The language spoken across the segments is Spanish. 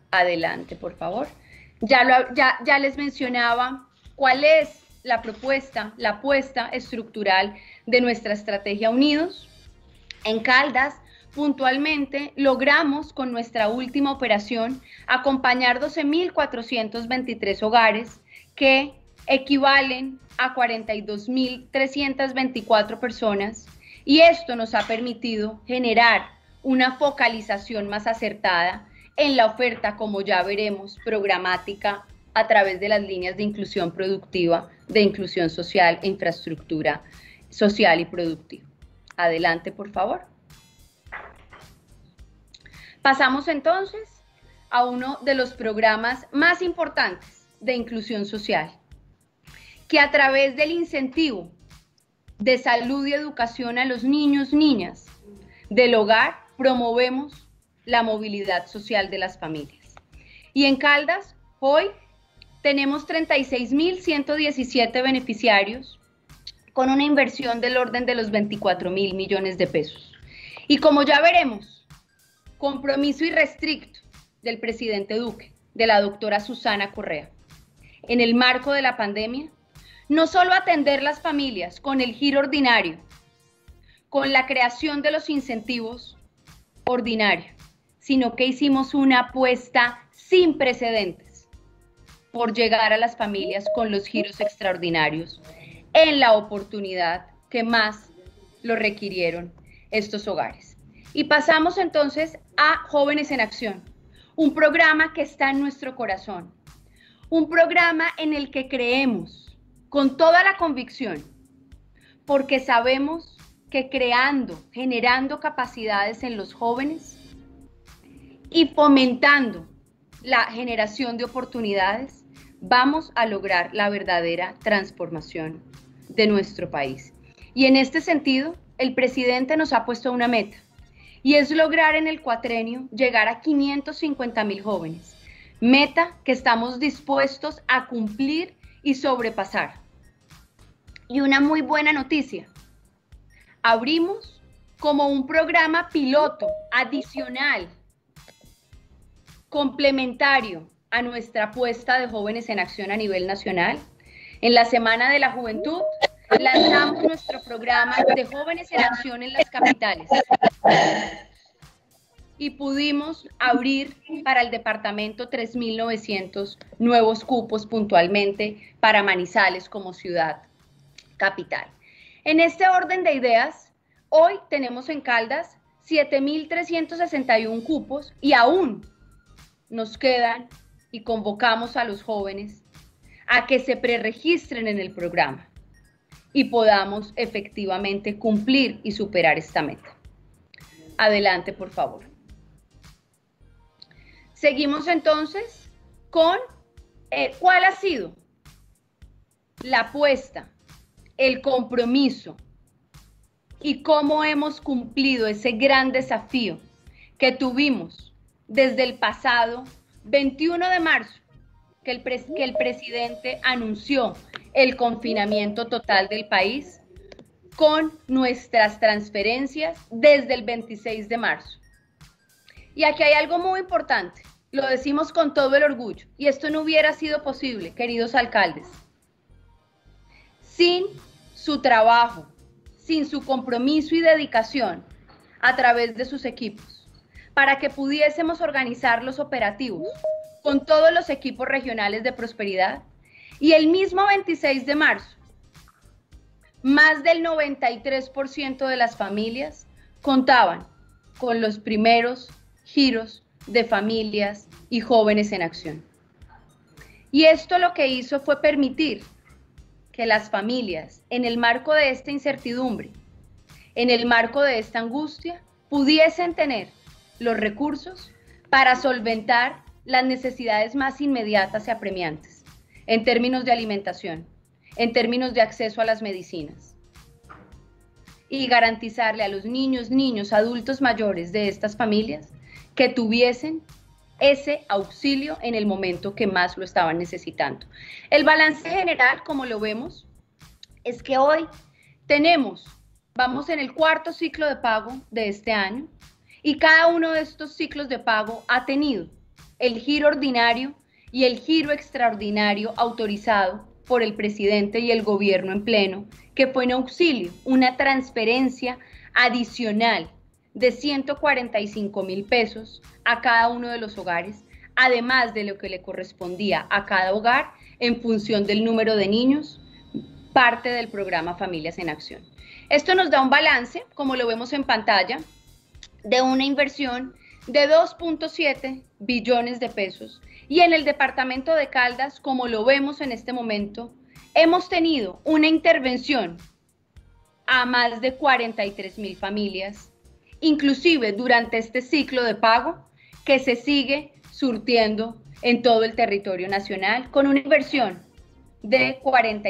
Adelante, por favor. Ya les mencionaba cuál es la propuesta, la apuesta estructural de nuestra estrategia Unidos. En Caldas, puntualmente, logramos con nuestra última operación acompañar 12.423 hogares que equivalen a 42.324 personas, y esto nos ha permitido generar una focalización más acertada en la oferta, como ya veremos, programática a través de las líneas de inclusión productiva, de inclusión social e infraestructura social y productiva. Adelante, por favor. Pasamos entonces a uno de los programas más importantes de inclusión social, que a través del incentivo de salud y educación a los niños, niñas del hogar, promovemos la movilidad social de las familias. Y en Caldas, hoy tenemos 36.117 beneficiarios con una inversión del orden de los 24.000 millones de pesos. Y como ya veremos, compromiso irrestricto del presidente Duque, de la doctora Susana Correa, en el marco de la pandemia, no solo atender las familias con el giro ordinario, con la creación de los incentivos ordinarios, sino que hicimos una apuesta sin precedentes por llegar a las familias con los giros extraordinarios en la oportunidad que más lo requirieron estos hogares. Y pasamos entonces a Jóvenes en Acción, un programa que está en nuestro corazón, un programa en el que creemos con toda la convicción, porque sabemos que generando capacidades en los jóvenes y fomentando la generación de oportunidades, vamos a lograr la verdadera transformación de nuestro país. Y en este sentido, el presidente nos ha puesto una meta, y es lograr en el cuatrenio llegar a 550.000 jóvenes, meta que estamos dispuestos a cumplir y sobrepasar. Y una muy buena noticia, abrimos como un programa piloto adicional, complementario a nuestra apuesta de Jóvenes en Acción a nivel nacional. En la Semana de la Juventud lanzamos nuestro programa de Jóvenes en Acción en las capitales y pudimos abrir para el departamento 3.900 nuevos cupos puntualmente para Manizales como ciudad capital. En este orden de ideas, hoy tenemos en Caldas 7.361 cupos y aún nos quedan, y convocamos a los jóvenes a que se preregistren en el programa y podamos efectivamente cumplir y superar esta meta. Adelante, por favor. Seguimos entonces con cuál ha sido la apuesta, el compromiso y cómo hemos cumplido ese gran desafío que tuvimos desde el pasado 21 de marzo, que el presidente anunció el confinamiento total del país, con nuestras transferencias desde el 26 de marzo. Y aquí hay algo muy importante, lo decimos con todo el orgullo, y esto no hubiera sido posible, queridos alcaldes, sin su trabajo, sin su compromiso y dedicación a través de sus equipos, para que pudiésemos organizar los operativos con todos los equipos regionales de prosperidad. Y el mismo 26 de marzo, más del 93% de las familias contaban con los primeros giros de familias y jóvenes en acción. Y esto lo que hizo fue permitir que las familias, en el marco de esta incertidumbre, en el marco de esta angustia, pudiesen tener los recursos para solventar las necesidades más inmediatas y apremiantes, en términos de alimentación, en términos de acceso a las medicinas, y garantizarle a los niños, adultos mayores de estas familias que tuviesen ese auxilio en el momento que más lo estaban necesitando. El balance general, como lo vemos, es que hoy vamos en el cuarto ciclo de pago de este año, y cada uno de estos ciclos de pago ha tenido el giro ordinario y el giro extraordinario autorizado por el presidente y el gobierno en pleno, que fue en auxilio, una transferencia adicional de 145.000 pesos a cada uno de los hogares, además de lo que le correspondía a cada hogar en función del número de niños, parte del programa Familias en Acción. Esto nos da un balance, como lo vemos en pantalla, de una inversión de 2.7 billones de pesos. Y en el departamento de Caldas, como lo vemos en este momento, hemos tenido una intervención a más de 43.000 familias, inclusive durante este ciclo de pago que se sigue surtiendo en todo el territorio nacional, con una inversión de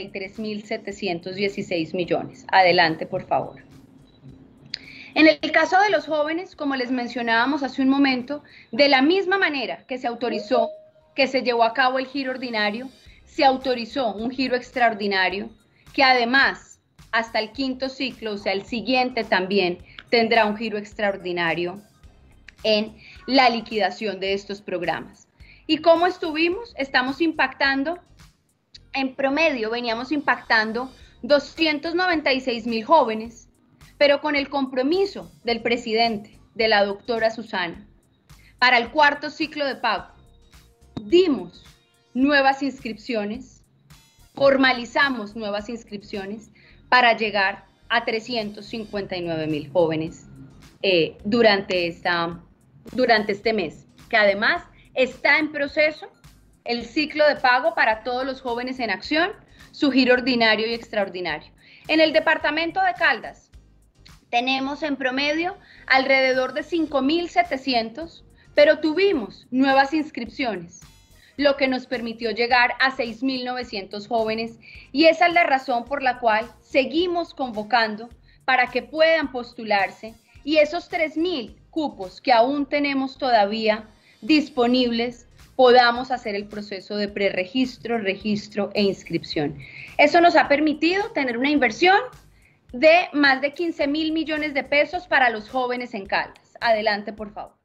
43.716 millones. Adelante, por favor. En el caso de los jóvenes, como les mencionábamos hace un momento, de la misma manera que se autorizó, que se llevó a cabo el giro ordinario, se autorizó un giro extraordinario, que además, hasta el quinto ciclo, o sea, el siguiente también, tendrá un giro extraordinario en la liquidación de estos programas. ¿Y cómo estuvimos? Estamos impactando, en promedio veníamos impactando 296.000 jóvenes, pero con el compromiso del presidente, de la doctora Susana, para el cuarto ciclo de pago, dimos nuevas inscripciones, formalizamos nuevas inscripciones para llegar a 359.000 jóvenes durante este mes, que además está en proceso el ciclo de pago para todos los jóvenes en acción, su giro ordinario y extraordinario. En el departamento de Caldas tenemos en promedio alrededor de 5.700, pero tuvimos nuevas inscripciones, lo que nos permitió llegar a 6.900 jóvenes, y esa es la razón por la cual seguimos convocando para que puedan postularse, y esos 3.000 cupos que aún tenemos todavía disponibles, podamos hacer el proceso de preregistro, registro e inscripción. Eso nos ha permitido tener una inversión de más de 15.000 millones de pesos para los jóvenes en Caldas. Adelante, por favor.